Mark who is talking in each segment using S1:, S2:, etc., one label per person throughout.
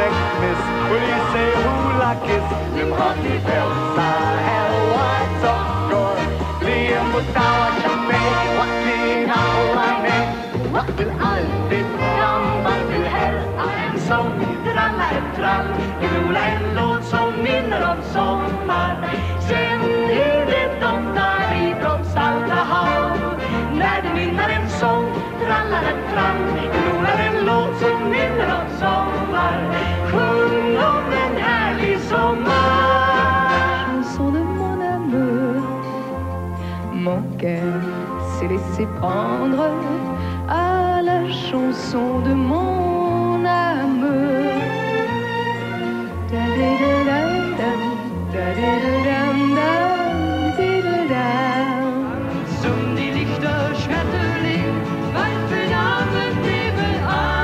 S1: Miss. Will you say who like is? Lim honey bells, hell, what's up, door? Liam was down, champagne, what did I make? What will alltid gammal till här en sång, tralla ett trall, grola en låt som minner om sommar. Sen hur det doftar i blomstalta hav, när det nynnar en sång, tralla ett trall, grola en låt som minner om sommar. Sjung om en härlig sommar.
S2: Chanson de mon amour, mon cœur s'est laissé prendre à la chanson de mon amour.
S3: Som die lichte Schmetterling, mein Benamen Nebel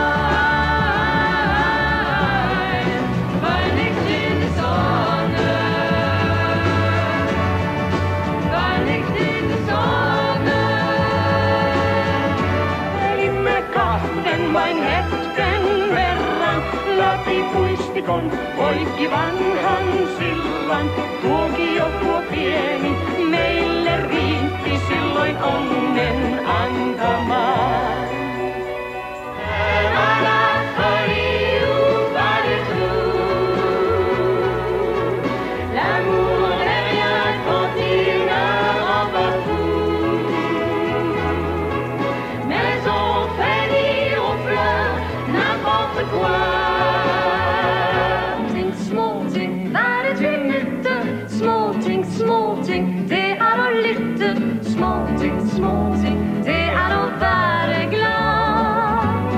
S3: ein, weil Licht in die Sonne, weil Licht in die Sonne. Vain hetken verran läpi puistikon, poikki vanhan sillan. Tuokin jo tuo pieni, meille riitti silloin onnen antamaan. Småting, det er å lytte. Småting, det er å være glad.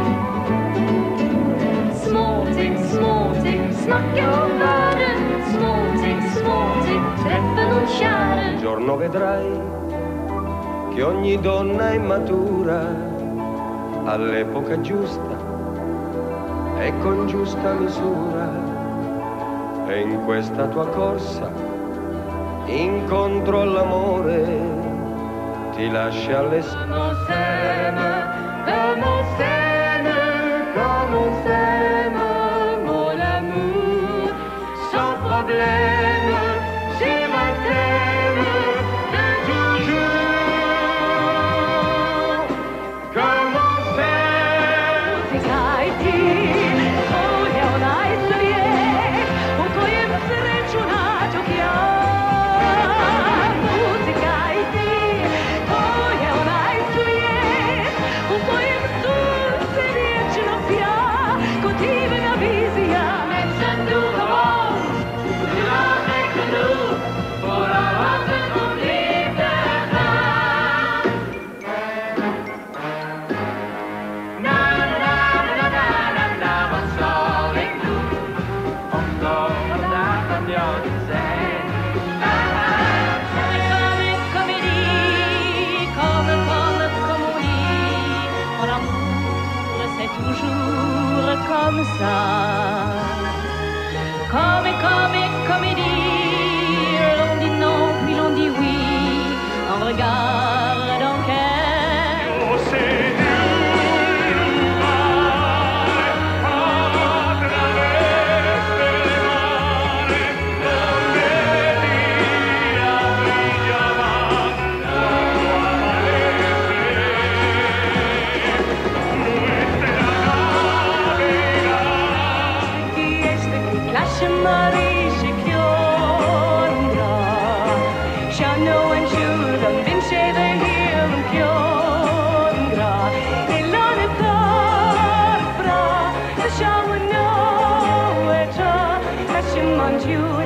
S3: Småting, snakke om verden. Småting, treffe noen kjære.
S4: Un giorno vedrai che ogni donna è matura all'epoca giusta e con giusta misura. E in questa tua corsa incontro all'amore ti lascia alle
S3: Comme on s'aime, mon amour, sans problème, c'est ma thème de toujours. Comme on s'aime,
S2: comme ça. Comédie, l'on dit non, puis l'on dit oui, un regard d'enquête.
S1: Oh, c'est
S2: You